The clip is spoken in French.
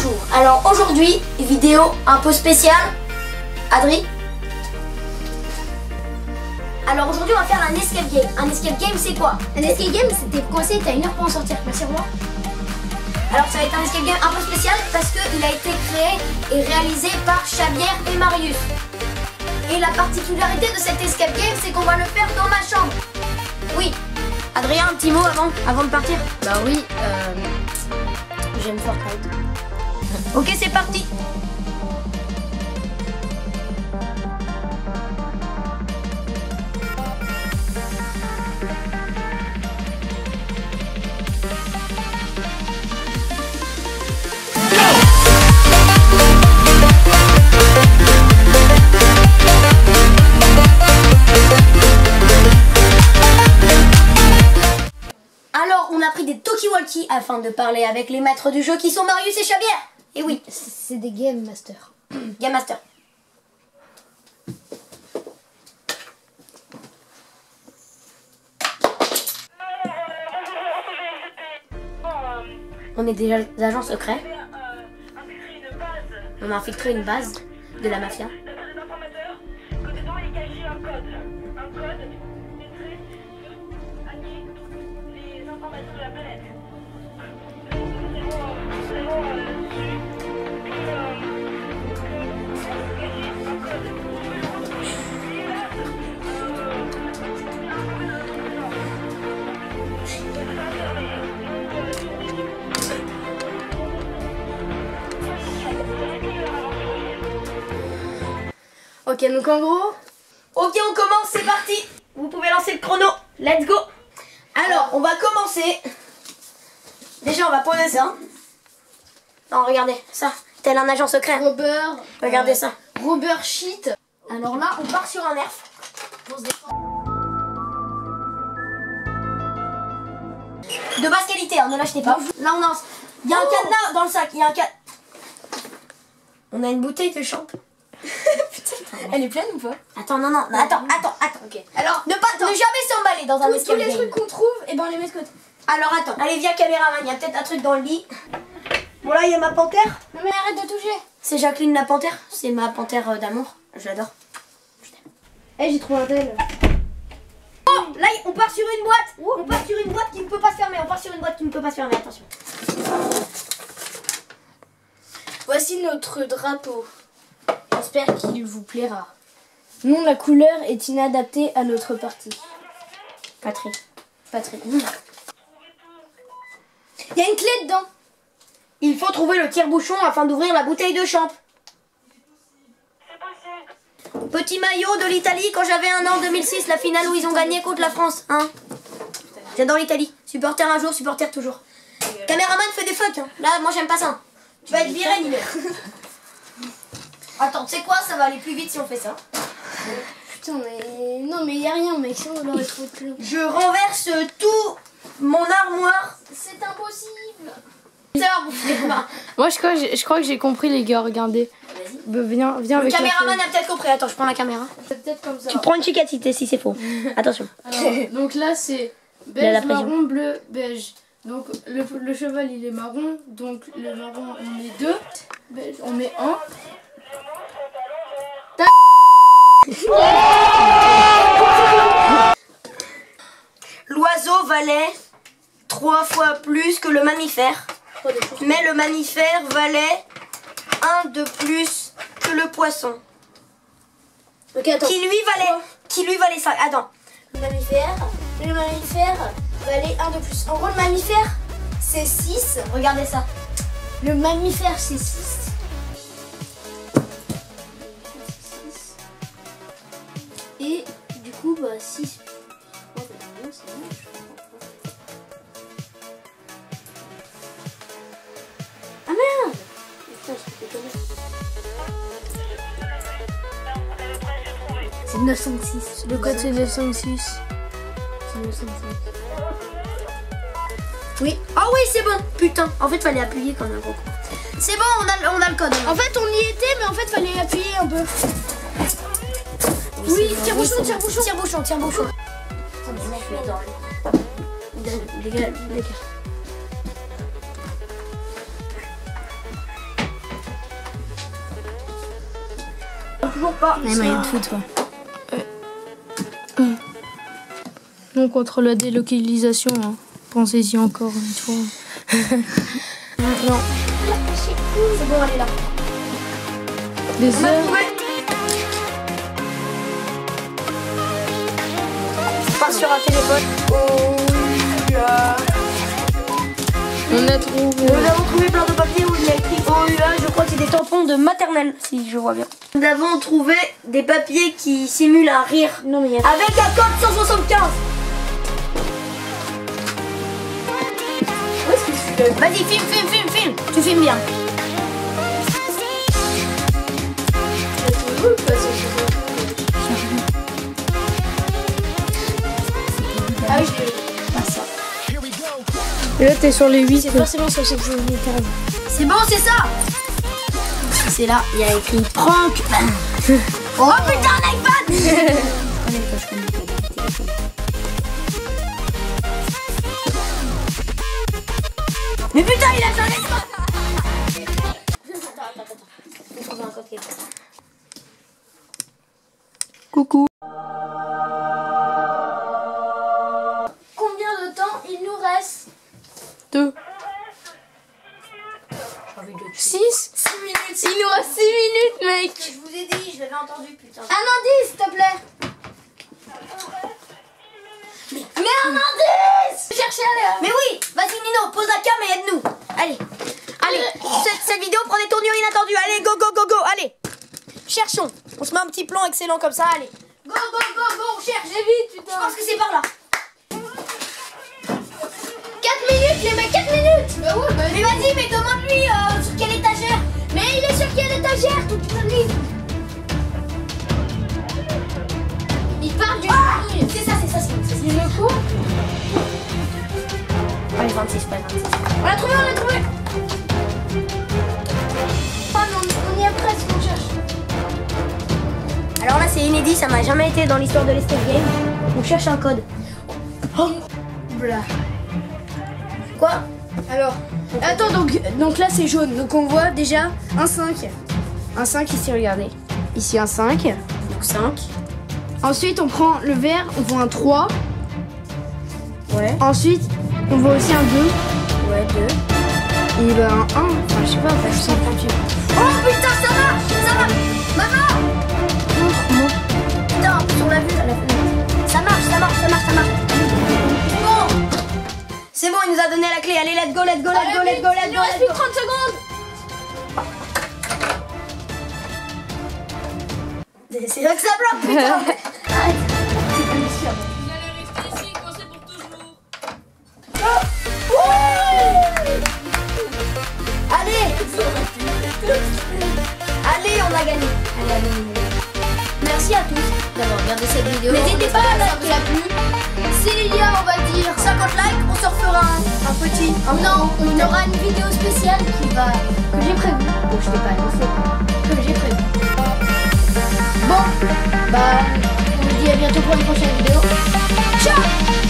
Bonjour, alors aujourd'hui, vidéo un peu spéciale. Adri. Alors aujourd'hui, on va faire un escape game. Un escape game, c'est quoi? Un escape game, c'était coincé, t'as 1 heure pour en sortir. Merci, au revoir. Alors ça va être un escape game un peu spécial parce qu'il a été créé et réalisé par Chabière et Marius. Et la particularité de cet escape game, c'est qu'on va le faire dans ma chambre. Oui. Adrien, un petit mot avant de partir? Bah oui, j'aime Fortnite. Ok, c'est parti. Alors, on a pris des talkie-walkie afin de parler avec les maîtres du jeu qui sont Marius et Chabière. Et oui, C'est des Game Master. Game Master. On est des agents secrets. On a infiltré une base de la mafia. Ok, donc en gros, Ok, on commence, c'est parti. Vous pouvez lancer le chrono. Let's go. Alors, on va commencer. Déjà, on va poser ça. Non, regardez, ça. Tel un agent secret. Robert. Regardez ça. Robert Shit. Alors là, on part sur un nerf. Pour se défendre. De basse qualité, hein, ne l'achetez pas. Là, on a il y a un cadenas dans le sac. Il y a un cadenas. On a une bouteille de champ. Elle est pleine ou pas? Attends, non. Attends. Ok. Alors, ne jamais s'emballer dans un Tous escape les game. trucs qu'on trouve, et ben on les met de côté. Alors, attends. Allez, viens, caméraman. Il y a peut-être un truc dans le lit. Bon, là, il y a ma panthère. Non mais arrête de toucher. C'est Jacqueline la panthère. C'est ma panthère d'amour. Je l'adore. Eh, j'ai trouvé un tel. Oh, là, on part sur une boîte. On part sur une boîte qui ne peut pas se fermer. Attention. Voici notre drapeau. J'espère qu'il vous plaira. Non, la couleur est inadaptée à notre parti. Patrick. Il y a une clé dedans. Il faut trouver le tire-bouchon afin d'ouvrir la bouteille de champ. Petit maillot de l'Italie quand j'avais 1 an, 2006, la finale où ils ont gagné contre la France. Hein. J'adore l'Italie. Supporter un jour, supporter toujours. Caméraman fait des fuck. Hein. Là, moi j'aime pas ça. Tu vas être viré, Nino. Attends, tu sais quoi? Ça va aller plus vite si on fait ça. Putain, mais... Non, mais il y a rien, mec. Sinon, on l'aurait trouvé plus long. Je renverse tout mon armoire. C'est impossible. Moi je crois que j'ai compris les gars, regardez. Bah, viens Le avec caméraman a peut-être compris. Attends, je prends la caméra. C'est peut-être comme ça. Tu prends une chicatité si c'est faux. Attention. Alors, donc là c'est Il y a la beige, pression. marron, bleu, beige. Donc le cheval il est marron, donc le marron on met 2, beige on met 1. L'oiseau valait 3 fois plus que le mammifère. Mais le mammifère valait 1 de plus que le poisson. Ok, attends. Qui lui valait ça. Attends. Le mammifère valait 1 de plus. En gros, le mammifère, c'est 6. Regardez ça. Le mammifère, c'est 6. Et du coup, bah 6. Ah merde! Putain, je fais déconner. C'est 906. Le code c'est 906. C'est 906. Oui. Ah oui, c'est bon. Putain. En fait, fallait appuyer comme un gros con. C'est bon, on a le code. En fait, on y était, mais en fait, fallait appuyer un peu. Oui, tire-bouchon, tire-bouchon. Tire-bouchon, tire-bouchon. Dégage. toujours pas. Les maillots de foot, toi. Donc contre la délocalisation, hein. Pensez-y encore une fois. Non. C'est bon, elle est là. Des On a heures. trouvé. Pas sur un téléphone. Oh yeah. On a trouvé. Nous avons trouvé plein de papiers où il y a écrit OUA, je crois que c'est des tampons de maternelle, si je vois bien. Nous avons trouvé des papiers qui simulent un rire. Non, mais il y a... Avec un code 175. Où est-ce que c'est celui-là? Vas-y, filme. Tu filmes bien. Ah oui, je l'ai. Ah, ça. Et là, t'es sur les 8. C'est forcément sur ce que je voulais faire. C'est bon, c'est ça. C'est là, il y a écrit prank. Oh putain, un iPad. Mais putain, il a changé de code. Coucou. Combien de temps il nous reste? 2. 6. 6 minutes. Il nous reste 6 minutes, mec. Je vous ai dit, je l'avais entendu, putain. Un indice, s'il te plaît. Mais un indice. Cherchez à l'air. Mais oui, vas-y Nino, pose la cam et aide-nous. Allez, cette vidéo prend des tournures inattendues. Allez, go, allez. Cherchons. On se met un petit plan excellent comme ça, allez. Go, on cherche. J'ai vite, putain. Je pense que c'est par là. 4 minutes, les mecs, 4 minutes. Bah ouais, bah Mais vas-y, mais demande-lui sur quelle étagère. Mais il est sur quelle étagère, tout le livre? Il parle du livre. C'est ça. Il me court. Allez, 26, pas 26. On l'a trouvé. Ah non, on y est presque, on cherche. Alors là, c'est inédit, ça n'a jamais été dans l'histoire de l'escape game. On cherche un code. Voilà. Quoi? Alors, attends, donc là c'est jaune. Donc on voit déjà un 5. Un 5 ici, regardez. Ici un 5. Donc 5. Ensuite on prend le vert, on voit un 3. Ouais. Ensuite on voit aussi un 2. Ouais, 2. Et ben un 1. Enfin je sais pas, en fait, je sais pas. Oh putain, ça marche. Maman. Putain, on l'a vu à la fenêtre. Ça marche. Bon. C'est bon, il nous a donné la clé. Allez, let's go. Il nous reste plus que 30 secondes. C'est là que ça bloque, putain. Arrête. Vous allez rester ici, coincé pour toujours. Allez, on a gagné. Merci à tous d'avoir regardé cette vidéo. N'hésitez pas à liker. S'il y a, on va dire 50 likes, on se refera un petit. Non, on aura une vidéo spéciale que j'ai prévue. Bon, je l'ai pas annoncé, que j'ai prévue. Bon, bah, on vous dit à bientôt pour une prochaine vidéo. Ciao!